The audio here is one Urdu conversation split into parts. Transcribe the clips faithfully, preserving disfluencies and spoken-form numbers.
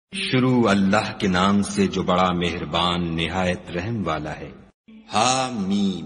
شروع اللہ کے نام سے جو بڑا مہربان نہایت رحم والا ہے۔ حامیم،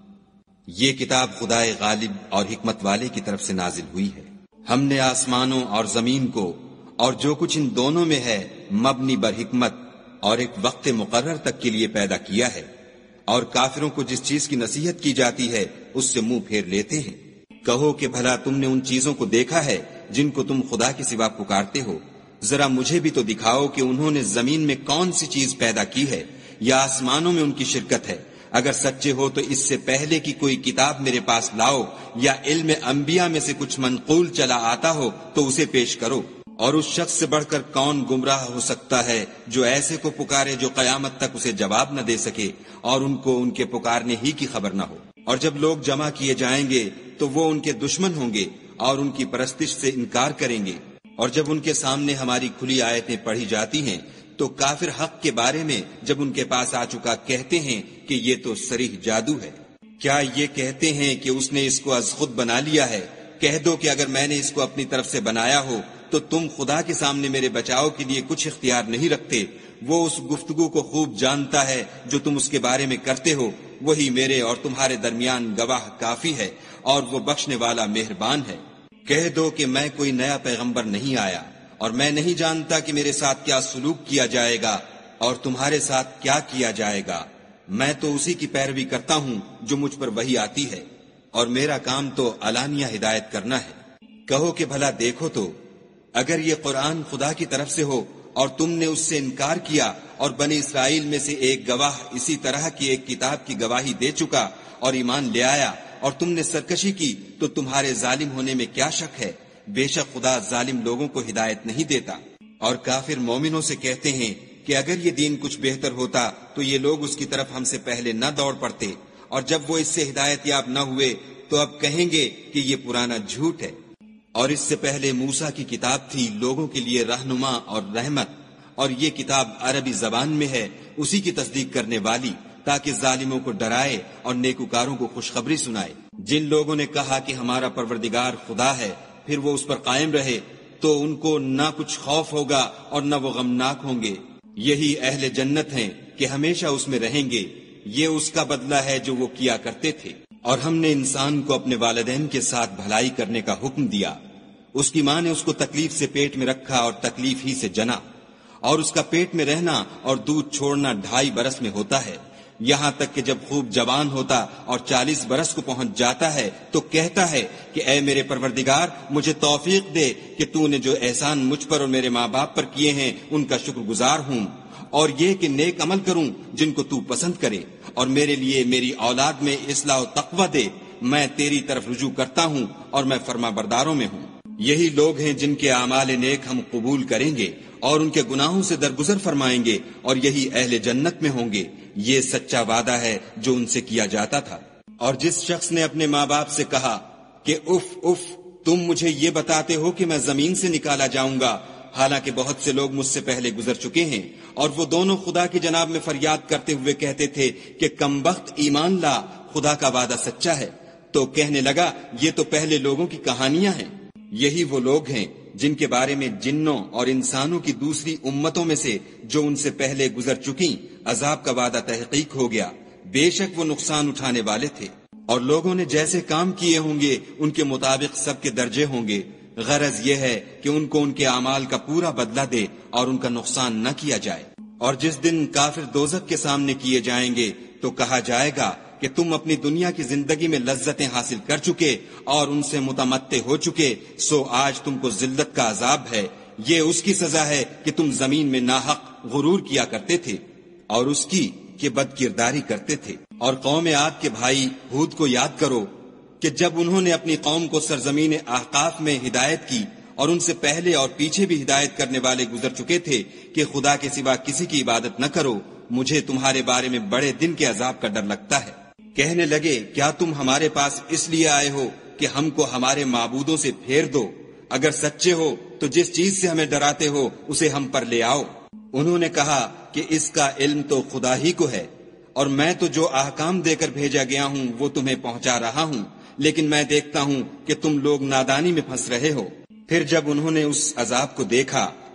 یہ کتاب خدائے غالب اور حکمت والے کی طرف سے نازل ہوئی ہے۔ ہم نے آسمانوں اور زمین کو اور جو کچھ ان دونوں میں ہے مبنی بر حکمت اور ایک وقت مقرر تک کے لیے پیدا کیا ہے، اور کافروں کو جس چیز کی نصیحت کی جاتی ہے اس سے منہ پھیر لیتے ہیں۔ کہو کہ بھلا تم نے ان چیزوں کو دیکھا ہے جن کو تم خدا کے سوا پکارتے ہو؟ ذرا مجھے بھی تو دکھاؤ کہ انہوں نے زمین میں کون سی چیز پیدا کی ہے یا آسمانوں میں ان کی شرکت ہے۔ اگر سچے ہو تو اس سے پہلے کی کوئی کتاب میرے پاس لاؤ، یا علم انبیاء میں سے کچھ منقول چلا آتا ہو تو اسے پیش کرو۔ اور اس شخص سے بڑھ کر کون گمراہ ہو سکتا ہے جو ایسے کو پکارے جو قیامت تک اسے جواب نہ دے سکے اور ان کو ان کے پکارنے ہی کی خبر نہ ہو۔ اور جب لوگ جمع کیے جائیں گے تو وہ ان کے دشمن ہوں گے اور ان کی پرستش سے انکار کریں گے۔ اور جب ان کے سامنے ہماری کھلی آیتیں پڑھی جاتی ہیں تو کافر حق کے بارے میں جب ان کے پاس آ چکا کہتے ہیں کہ یہ تو صریح جادو ہے۔ کیا یہ کہتے ہیں کہ اس نے اس کو از خود بنا لیا ہے؟ کہہ دو کہ اگر میں نے اس کو اپنی طرف سے بنایا ہو تو تم خدا کے سامنے میرے بچاؤ کے لیے کچھ اختیار نہیں رکھتے۔ وہ اس گفتگو کو خوب جانتا ہے جو تم اس کے بارے میں کرتے ہو، وہی میرے اور تمہارے درمیان گواہ کافی ہے، اور وہ بخشنے والا مہربان ہے۔ کہہ دو کہ میں کوئی نیا پیغمبر نہیں آیا، اور میں نہیں جانتا کہ میرے ساتھ کیا سلوک کیا جائے گا اور تمہارے ساتھ کیا کیا جائے گا۔ میں تو اسی کی پیروی کرتا ہوں جو مجھ پر وحی آتی ہے، اور میرا کام تو علانیہ ہدایت کرنا ہے۔ کہو کہ بھلا دیکھو تو اگر یہ قرآن خدا کی طرف سے ہو اور تم نے اس سے انکار کیا، اور بنی اسرائیل میں سے ایک گواہ اسی طرح کی ایک کتاب کی گواہی دے چکا اور ایمان لے آیا، اور تم نے سرکشی کی، تو تمہارے ظالم ہونے میں کیا شک ہے؟ بے شک خدا ظالم لوگوں کو ہدایت نہیں دیتا۔ اور کافر مومنوں سے کہتے ہیں کہ اگر یہ دین کچھ بہتر ہوتا تو یہ لوگ اس کی طرف ہم سے پہلے نہ دوڑ پڑتے، اور جب وہ اس سے ہدایت یاب نہ ہوئے تو اب کہیں گے کہ یہ پرانا جھوٹ ہے۔ اور اس سے پہلے موسیٰ کی کتاب تھی لوگوں کے لیے رہنما اور رحمت، اور یہ کتاب عربی زبان میں ہے اسی کی تصدیق کرنے والی، تاکہ ظالموں کو ڈرائے اور نیکوکاروں کو خوشخبری سنائے۔ جن لوگوں نے کہا کہ ہمارا پروردگار خدا ہے، پھر وہ اس پر قائم رہے تو ان کو نہ کچھ خوف ہوگا اور نہ وہ غمناک ہوں گے۔ یہی اہل جنت ہیں کہ ہمیشہ اس میں رہیں گے، یہ اس کا بدلہ ہے جو وہ کیا کرتے تھے۔ اور ہم نے انسان کو اپنے والدین کے ساتھ بھلائی کرنے کا حکم دیا۔ اس کی ماں نے اس کو تکلیف سے پیٹ میں رکھا اور تکلیف ہی سے جنا، اور اس کا پیٹ میں رہنا اور دودھ چھوڑنا ڈھائی برس میں ہوتا ہے، یہاں تک کہ جب خوب جوان ہوتا اور چالیس برس کو پہنچ جاتا ہے تو کہتا ہے کہ اے میرے پروردگار، مجھے توفیق دے کہ تو نے جو احسان مجھ پر اور میرے ماں باپ پر کیے ہیں ان کا شکر گزار ہوں، اور یہ کہ نیک عمل کروں جن کو تو پسند کرے، اور میرے لیے میری اولاد میں اصلاح و تقوی دے۔ میں تیری طرف رجوع کرتا ہوں اور میں فرما برداروں میں ہوں۔ یہی لوگ ہیں جن کے اعمال نیک ہم قبول کریں گے اور ان کے گناہوں سے درگزر فرمائیں گے، اور یہی اہل جنت میں ہوں گے۔ یہ سچا وعدہ ہے جو ان سے کیا جاتا تھا۔ اور جس شخص نے اپنے ماں باپ سے کہا کہ اف اف تم مجھے یہ بتاتے ہو کہ میں زمین سے نکالا جاؤں گا، حالانکہ بہت سے لوگ مجھ سے پہلے گزر چکے ہیں، اور وہ دونوں خدا کی جناب میں فریاد کرتے ہوئے کہتے تھے کہ کمبخت ایمان لا، خدا کا وعدہ سچا ہے، تو کہنے لگا یہ تو پہلے لوگوں کی کہانیاں ہیں۔ یہی وہ لوگ ہیں جن کے بارے میں جنوں اور انسانوں کی دوسری امتوں میں سے جو ان سے پہلے گزر چکیں عذاب کا وعدہ تحقیق ہو گیا، بے شک وہ نقصان اٹھانے والے تھے۔ اور لوگوں نے جیسے کام کیے ہوں گے ان کے مطابق سب کے درجے ہوں گے۔ غرض یہ ہے کہ ان کو ان کے اعمال کا پورا بدلہ دے اور ان کا نقصان نہ کیا جائے۔ اور جس دن کافر دوزخ کے سامنے کیے جائیں گے تو کہا جائے گا کہ تم اپنی دنیا کی زندگی میں لذتیں حاصل کر چکے اور ان سے متمتع ہو چکے، سو آج تم کو ذلت کا عذاب ہے۔ یہ اس کی سزا ہے کہ تم زمین میں ناحق غرور کیا کرتے تھے، اور اس کی کہ بد کرداری کرتے تھے۔ اور قوم عاد کے بھائی ہود کو یاد کرو کہ جب انہوں نے اپنی قوم کو سرزمین احقاف میں ہدایت کی، اور ان سے پہلے اور پیچھے بھی ہدایت کرنے والے گزر چکے تھے کہ خدا کے سوا کسی کی عبادت نہ کرو، مجھے تمہارے بارے میں بڑے دن کے عذاب کا ڈر لگتا ہے۔ کہنے لگے کیا تم ہمارے پاس اس لیے آئے ہو کہ ہم کو ہمارے معبودوں سے پھیر دو؟ اگر سچے ہو تو جس چیز سے ہمیں ڈراتے ہو اسے ہم پر لے آؤ۔ انہوں نے کہا کہ اس کا علم تو خدا ہی کو ہے، اور میں تو جو احکام دے کر بھیجا گیا ہوں وہ تمہیں پہنچا رہا ہوں، لیکن میں دیکھتا ہوں کہ تم لوگ نادانی میں پھنس رہے ہو۔ پھر جب انہوں نے اس عذاب کو دیکھا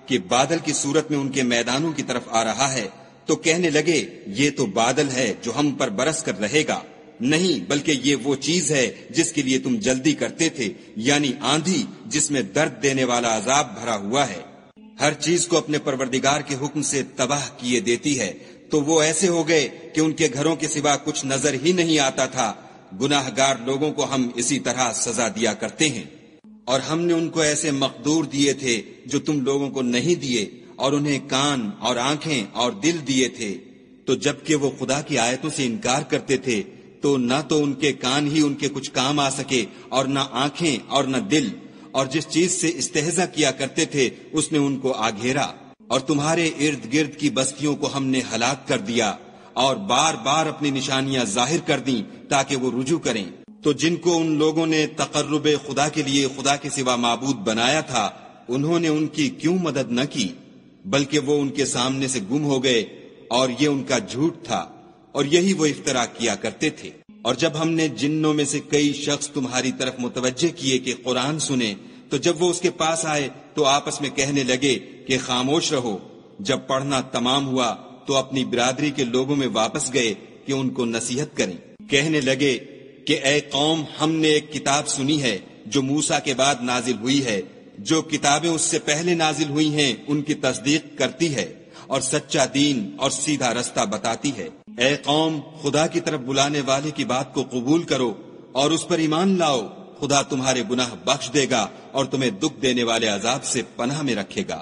کہ بادل کی صورت میں ان کے میدانوں کی طرف آ رہا ہے تو کہنے لگے یہ تو بادل ہے جو ہم پر برس کر رہے گا، نہیں بلکہ یہ وہ چیز ہے جس کے لیے تم جلدی کرتے تھے، یعنی آندھی جس میں درد دینے والا عذاب بھرا ہوا ہے۔ ہر چیز کو اپنے پروردگار کے حکم سے تباہ کیے دیتی ہے، تو وہ ایسے ہو گئے کہ ان کے گھروں کے سوا کچھ نظر ہی نہیں آتا تھا۔ گناہ گار لوگوں کو ہم اسی طرح سزا دیا کرتے ہیں، اور ہم نے ان کو ایسے مقدور دیے تھے جو تم لوگوں کو نہیں دیے، اور انہیں کان اور آنکھیں اور دل دیے تھے، تو جبکہ وہ خدا کی آیتوں سے انکار کرتے تھے تو نہ تو ان کے کان ہی ان کے کچھ کام آ سکے اور نہ آنکھیں اور نہ دل، اور جس چیز سے استہزا کیا کرتے تھے اس نے ان کو آ گھیرا، اور تمہارے ارد گرد کی بستیوں کو ہم نے ہلاک کر دیا اور بار بار اپنی نشانیاں ظاہر کر دیں تاکہ وہ رجوع کریں۔ تو جن کو ان لوگوں نے تقرب خدا کے لیے خدا کے سوا معبود بنایا تھا، انہوں نے ان کی کیوں مدد نہ کی، بلکہ وہ ان کے سامنے سے گم ہو گئے، اور یہ ان کا جھوٹ تھا، اور یہی وہ افترا کیا کرتے تھے۔ اور جب ہم نے جنوں میں سے کئی شخص تمہاری طرف متوجہ کیے کہ قرآن سنیں، تو جب وہ اس کے پاس آئے تو آپس میں کہنے لگے کہ خاموش رہو۔ جب پڑھنا تمام ہوا تو اپنی برادری کے لوگوں میں واپس گئے کہ ان کو نصیحت کریں۔ کہنے لگے کہ اے قوم، ہم نے ایک کتاب سنی ہے جو موسیٰ کے بعد نازل ہوئی ہے، جو کتابیں اس سے پہلے نازل ہوئی ہیں ان کی تصدیق کرتی ہے اور سچا دین اور سیدھا رستہ بتاتی ہے۔ اے قوم، خدا کی طرف بلانے والے کی بات کو قبول کرو اور اس پر ایمان لاؤ، خدا تمہارے گناہ بخش دے گا اور تمہیں دکھ دینے والے عذاب سے پناہ میں رکھے گا۔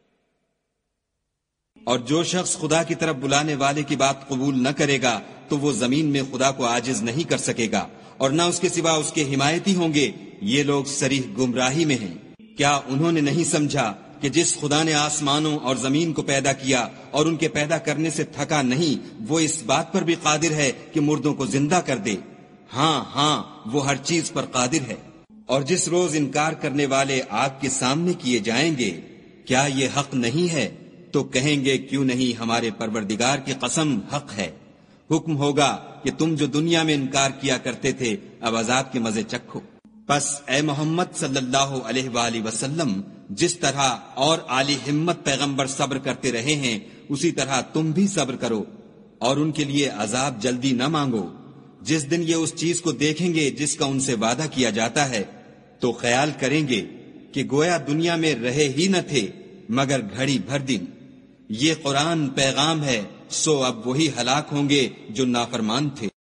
اور جو شخص خدا کی طرف بلانے والے کی بات قبول نہ کرے گا تو وہ زمین میں خدا کو عاجز نہیں کر سکے گا، اور نہ اس کے سوا اس کے حمایتی ہوں گے۔ یہ لوگ صریح گمراہی میں ہیں۔ کیا انہوں نے نہیں سمجھا کہ جس خدا نے آسمانوں اور زمین کو پیدا کیا اور ان کے پیدا کرنے سے تھکا نہیں، وہ اس بات پر بھی قادر ہے کہ مردوں کو زندہ کر دے؟ ہاں ہاں، وہ ہر چیز پر قادر ہے۔ اور جس روز انکار کرنے والے آگ کے سامنے کیے جائیں گے، کیا یہ حق نہیں ہے؟ تو کہیں گے کیوں نہیں، ہمارے پروردگار کی قسم حق ہے۔ حکم ہوگا کہ تم جو دنیا میں انکار کیا کرتے تھے اب عذاب کے مزے چکھو۔ پس اے محمد صلی اللہ علیہ وآلہ وسلم، جس طرح اور عالی ہمت پیغمبر صبر کرتے رہے ہیں اسی طرح تم بھی صبر کرو، اور ان کے لیے عذاب جلدی نہ مانگو۔ جس دن یہ اس چیز کو دیکھیں گے جس کا ان سے وعدہ کیا جاتا ہے تو خیال کریں گے کہ گویا دنیا میں رہے ہی نہ تھے مگر گھڑی بھر دن۔ یہ قرآن پیغام ہے، سو اب وہی ہلاک ہوں گے جو نافرمان تھے۔